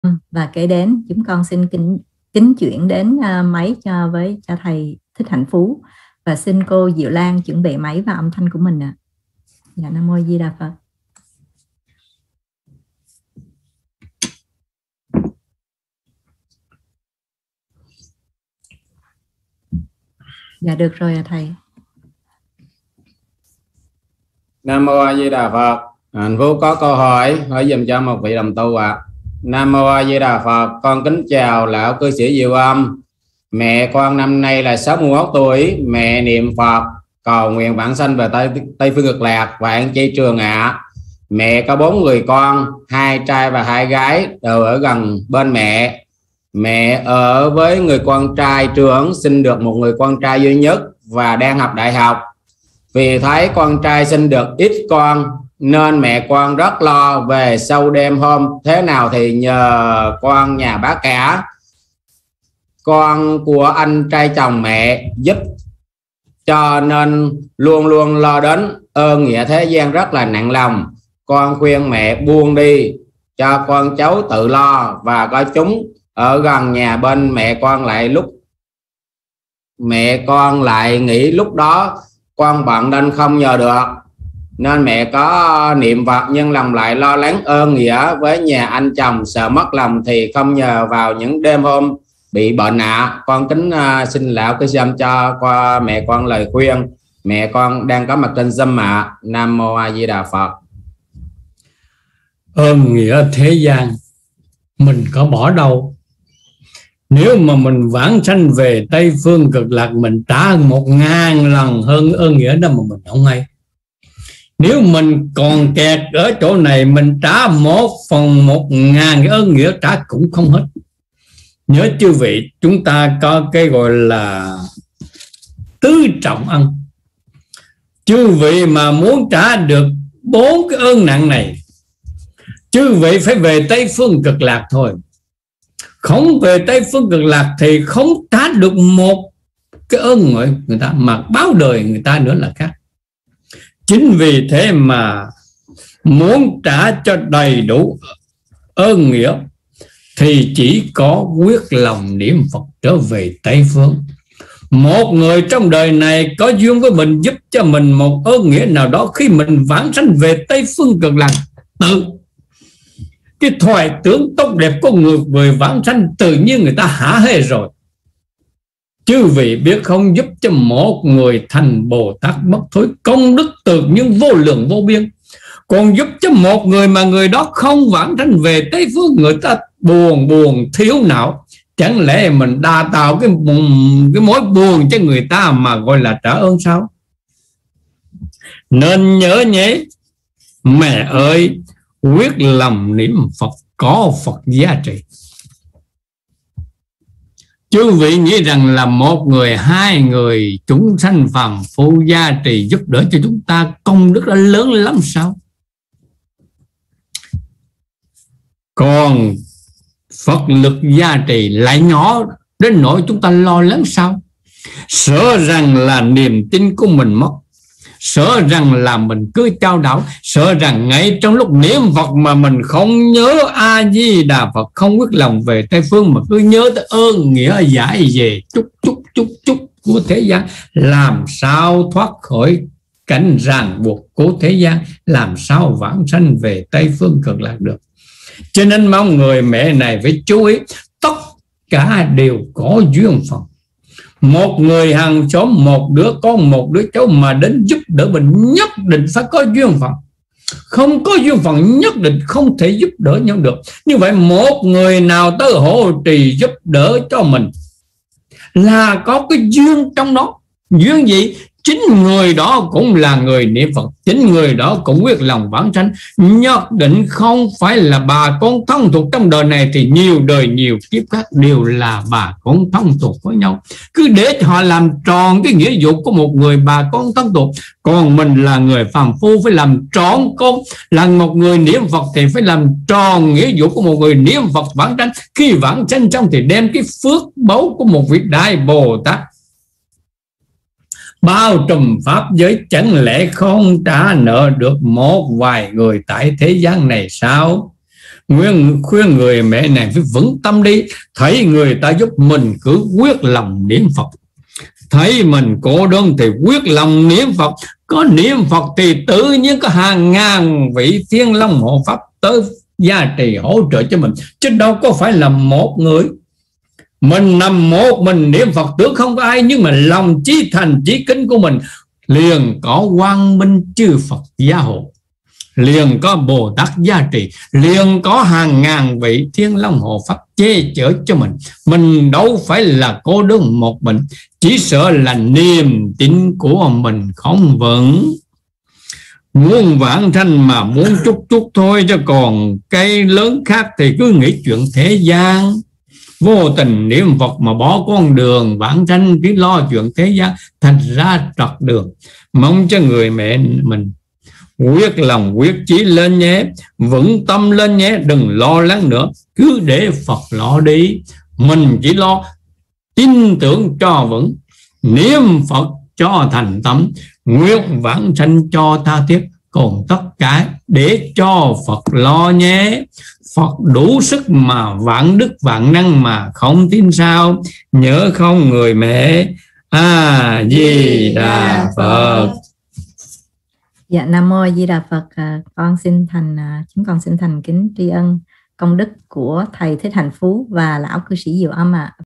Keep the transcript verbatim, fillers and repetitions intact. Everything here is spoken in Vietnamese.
Và kể đến chúng con xin kính kính chuyển đến uh, máy cho với cho thầy Thích Hạnh Phú, và xin cô Diệu Lan chuẩn bị máy và âm thanh của mình ạ. À. Dạ, Nam Mô Di Đà Phật. Dạ được rồi à thầy. Nam Mô A Di Đà Phật. Hạnh Phúc có câu hỏi hỏi dùm cho một vị đồng tu ạ. À. Nam Mô A Di Đà Phật. Con kính chào lão cư sĩ Diệu Âm. Mẹ con năm nay là sáu mươi mốt tuổi. Mẹ niệm Phật cầu nguyện vãng sanh về Tây, Tây Phương Cực Lạc và An Chi Trường ạ. À. Mẹ có bốn người con, hai trai và hai gái đều ở gần bên mẹ. Mẹ ở với người con trai trưởng, sinh được một người con trai duy nhất và đang học đại học. Vì thấy con trai sinh được ít con nên mẹ con rất lo về sau đêm hôm thế nào thì nhờ con nhà bác cả, con của anh trai chồng mẹ giúp, cho nên luôn luôn lo đến ơn nghĩa thế gian rất là nặng lòng. Con khuyên mẹ buông đi cho con cháu tự lo, và có chúng ở gần nhà bên mẹ con lại lúc mẹ con lại nghĩ lúc đó con bận nên không nhờ được, nên mẹ có niệm Phật nhưng lòng lại lo lắng ơn nghĩa với nhà anh chồng, sợ mất lòng thì không nhờ vào những đêm hôm bị bệnh ạ. À. Con kính uh, xin lão cái Zoom cho qua mẹ con lời khuyên. Mẹ con đang có mặt trên Zoom ạ. À. Nam Mô A Di Đà Phật. Ơn nghĩa thế gian mình có bỏ đâu. Nếu mà mình vãng sanh về Tây Phương Cực Lạc, mình trả một ngàn lần hơn ơn nghĩa đó mà mình không hay. Nếu mình còn kẹt ở chỗ này, mình trả một phần một ngàn cái ơn nghĩa trả cũng không hết. Nhớ chư vị, chúng ta có cái gọi là tứ trọng ân. Chư vị mà muốn trả được bốn cái ơn nặng này, chư vị phải về Tây Phương Cực Lạc thôi. Không về Tây Phương Cực Lạc thì không trả được một cái ơn người, người ta mà báo đời người ta nữa là khác. Chính vì thế mà muốn trả cho đầy đủ ơn nghĩa thì chỉ có quyết lòng niệm Phật trở về Tây Phương. Một người trong đời này có duyên với mình, giúp cho mình một ơn nghĩa nào đó, khi mình vãng sanh về Tây Phương Cực Lạc, tự cái thoại tưởng tốt đẹp của người người vãng sanh tự nhiên người ta hả hê rồi. Chư vị biết không, giúp cho một người thành Bồ Tát bất thối, công đức từ nhưng vô lượng vô biên. Còn giúp cho một người mà người đó không vãng sanh về Tây Phương, người ta buồn buồn thiếu não. Chẳng lẽ mình đa tạo cái, cái mối buồn cho người ta mà gọi là trả ơn sao? Nên nhớ nhé, mẹ ơi, quyết lòng niệm Phật có Phật giá trị. Chư vị nghĩ rằng là một người, hai người chúng sanh phàm phu gia trì giúp đỡ cho chúng ta, công đức đã lớn lắm sao? Còn Phật lực gia trì lại nhỏ đến nỗi chúng ta lo lắng sao? Sợ rằng là niềm tin của mình mất, sợ rằng là mình cứ trao đảo, sợ rằng ngay trong lúc niệm Phật mà mình không nhớ A Di Đà Phật, không quyết lòng về Tây Phương, mà cứ nhớ tới ơn nghĩa giải về chút chút chút chút của thế gian, làm sao thoát khỏi cảnh ràng buộc của thế gian, làm sao vãng sanh về Tây Phương Cực Lạc được. Cho nên mong người mẹ này phải chú ý, tất cả đều có duyên phận. Một người hàng xóm, một đứa con, một đứa cháu mà đến giúp đỡ mình, nhất định phải có duyên phận. Không có duyên phận nhất định không thể giúp đỡ nhau được. Như vậy một người nào tới hộ trì giúp đỡ cho mình là có cái duyên trong đó. Duyên gì? Chính người đó cũng là người niệm Phật, chính người đó cũng quyết lòng vãng sanh. Nhất định không phải là bà con thân thuộc trong đời này, thì nhiều đời nhiều kiếp khác đều là bà con thân thuộc với nhau. Cứ để họ làm tròn cái nghĩa vụ của một người bà con thân thuộc. Còn mình là người phàm phu phải làm trọn con, là một người niệm Phật thì phải làm tròn nghĩa vụ của một người niệm Phật vãng sanh. Khi vãng sanh xong thì đem cái phước báu của một vị Đại Bồ Tát bao trùm pháp giới, chẳng lẽ không trả nợ được một vài người tại thế gian này sao? Nguyên khuyên người mẹ này phải vững tâm đi. Thấy người ta giúp mình cứ quyết lòng niệm Phật. Thấy mình cô đơn thì quyết lòng niệm Phật. Có niệm Phật thì tự nhiên có hàng ngàn vị thiên long hộ pháp tới gia trì hỗ trợ cho mình, chứ đâu có phải là một người. Mình nằm một mình niệm Phật tưởng không có ai, nhưng mà lòng chí thành chí kính của mình liền có quang minh chư Phật gia hộ, liền có Bồ Tát gia trì, liền có hàng ngàn vị thiên long hộ pháp che chở cho mình. Mình đâu phải là cô đơn một mình, chỉ sợ là niềm tin của mình không vững. Muôn vãng sanh mà muốn chút chút thôi, cho còn cây lớn khác thì cứ nghĩ chuyện thế gian. Vô tình niệm Phật mà bỏ con đường vãng sanh, cứ lo chuyện thế gian, thành ra trật đường. Mong cho người mẹ mình quyết lòng quyết chí lên nhé, vững tâm lên nhé, đừng lo lắng nữa, cứ để Phật lo đi. Mình chỉ lo tin tưởng cho vững, niệm Phật cho thành tâm, nguyện vãng sanh cho tha thiết, còn tất cả để cho Phật lo nhé. Phật đủ sức mà vạn đức vạn năng mà không tin sao. Nhớ không người mẹ. A Di Đà Phật. Dạ, Nam Mô A Di Đà Phật. À, con xin thành à, chúng con xin thành kính tri ân công đức của thầy Thích Hạnh Phú và lão cư sĩ Diệu Âm ạ. À.